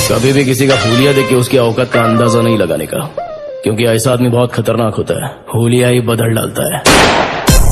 कभी भी किसी का हुलिया देख के उसकी औकात का अंदाजा नहीं लगाने का, क्योंकि ऐसा आदमी बहुत खतरनाक होता है। हुलिया ही बदल डालता है।